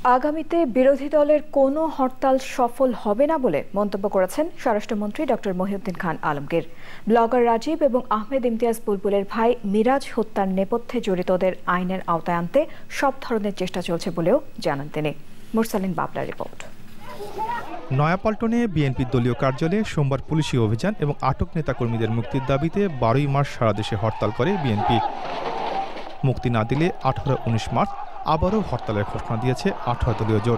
আগামীতে বিরোধী দলের কোনো হরতাল সফল হবে না বলে মন্তব্য করেছেন স্বরাষ্ট্রমন্ত্রী ডক্টর মহিউদ্দিন খান আলমগীর। ব্লগার রাজীব এবং আহমেদ ইমতিয়াজ বুলবুলের ভাই মিরাজ হত্যার নেপথ্যে জড়িতদের আইনের আওতায় আনতে সব ধরনের চেষ্টা চলছে বলেও জানান তিনি। মুরসালিন বাবলার রিপোর্ট। নয়াপল্টনে বিএনপির দলীয় কার্যালয়ে সোমবার পুলিশি অভিযান এবং আটক নেতাকর্মীদের মুক্তির দাবিতে 12ই মার্চ সারা দেশে হরতাল করে বিএনপি। মুক্তি না দিলে 18-19 মার্চ আবারও হরতালের ঘোষণা দিয়েছে 18 দলীয় জোট।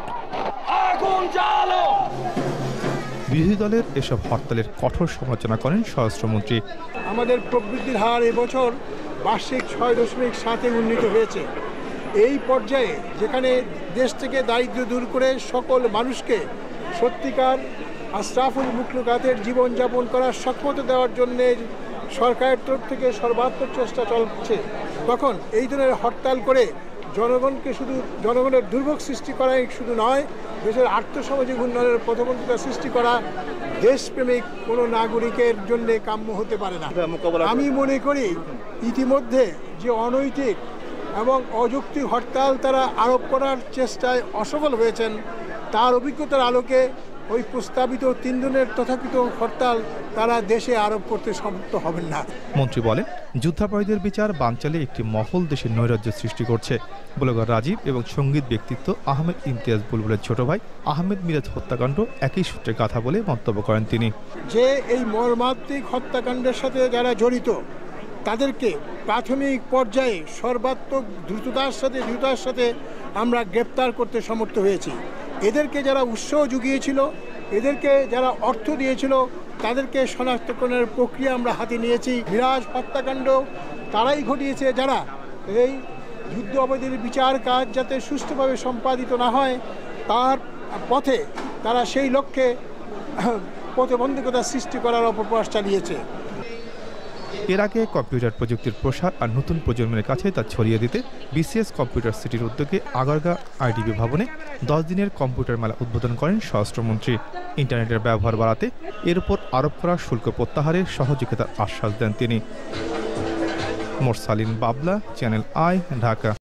বিরোধী দলের এসব হরতালের কঠোর সমালোচনা করেন স্বরাষ্ট্রমন্ত্রী। আমাদের প্রবৃদ্ধির হার এবছর বার্ষিক 6.7 উন্নীত হয়েছে। এই পর্যায়ে যেখানে দেশ থেকে দারিদ্র্য দূর করে সকল মানুষকে সত্যিকার আশরাফুল মুখলুকাতের জীবনযাপন করার সক্ষমতা দেওয়ার জন্য সরকারের তরফ থেকে সর্বাত্মক চেষ্টা চলছে, তখন এই ধরনের হরতাল করে জনগণকে শুধু জনগণের দুর্ভোগ সৃষ্টি করাই শুধু নয়, দেশের আর্থসামাজিক উন্নয়নের পথবন্ধিতা সৃষ্টি করা দেশপ্রেমিক কোনো নাগরিকের জন্য কাম্য হতে পারে না। আমি মনে করি ইতিমধ্যে যে অনৈতিক এবং অযৌক্তিক হরতাল তারা আরোপ করার চেষ্টায় অসফল হয়েছেন, তার অভিজ্ঞতার আলোকে ওই প্রস্তাবিত 3 দিনের তথাকথিত হরতাল তারা দেশে আরোপ করতে সমর্থ হবেন না। মন্ত্রী বলেন, যুদ্ধাপরাধীদের বিচার বানচালে একটি মহল দেশের নৈরাজ্য সৃষ্টি করছে। ব্লগার রাজীব এবং সঙ্গীত ব্যক্তিত্ব আহমেদ ইমতিয়াজ বুলবুলের ছোট ভাই আহমেদ মিরাজ হত্যাকাণ্ড একই সূত্রে গাথা বলে মন্তব্য করেন তিনি। যে এই মর্মান্তিক হত্যাকাণ্ডের সাথে যারা জড়িত তাদেরকে প্রাথমিক পর্যায়ে সর্বাত্মক দ্রুততার সাথে আমরা গ্রেপ্তার করতে সমর্থ হয়েছি। এদেরকে যারা উৎসাহ জুগিয়েছিল, এদেরকে যারা অর্থ দিয়েছিল, তাদেরকে শনাক্তকরণের প্রক্রিয়া আমরা হাতে নিয়েছি। মিরাজ হত্যাকাণ্ড তারাই ঘটিয়েছে যারা এই যুদ্ধ অপরাধীর বিচার কাজ যাতে সুষ্ঠুভাবে সম্পাদিত না হয় তার পথে তারা সেই লক্ষ্যে প্রতিবন্ধকতা সৃষ্টি করার অপপ্রয়াস চালিয়েছে। এর আগে কম্পিউটার প্রযুক্তির প্রসার আর নতুন প্রজন্মের কাছে তা ছড়িয়ে দিতে বিসিএস কম্পিউটার সিটির উদ্যোগে আগারগা আইডিবি ভবনে 10 দিনের কম্পিউটার মেলা উদ্বোধন করেন স্বরাষ্ট্রমন্ত্রী। ইন্টারনেটের ব্যবহার বাড়াতে এর উপর আরোপ করা শুল্ক প্রত্যাহারে সহযোগিতার আশ্বাস দেন তিনি। মুরসালিন বাবলা, চ্যানেল আই, ঢাকা।